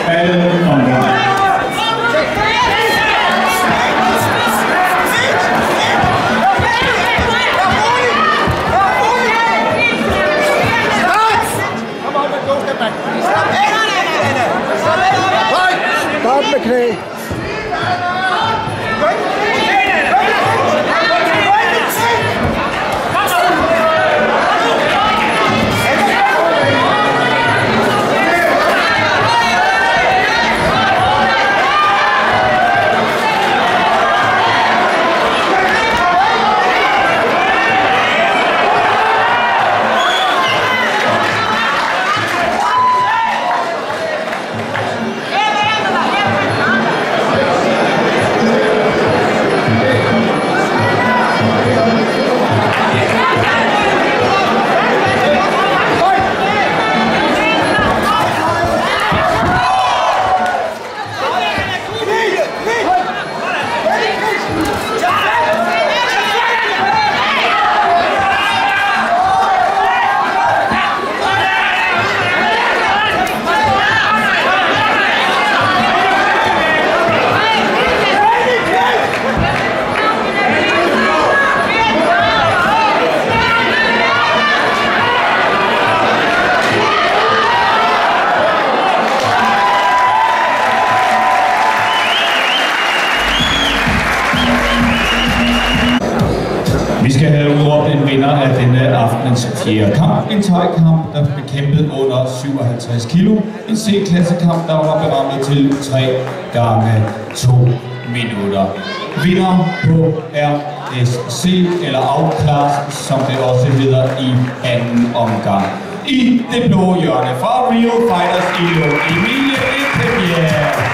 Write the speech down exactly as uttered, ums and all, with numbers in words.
Anden omgang. Start med knæ. Vi skal have udråbt en vinder af denne aftens fjerde kamp. En thai-kamp, der blev kæmpet under syvoghalvtreds kilo. En C-klassekamp, der var berammet til tre gange to minutter. Vinder på R S C, eller Outclass, som det også hedder i anden omgang. I det blå hjørne fra Real Fighters i Emilie Etebjerg.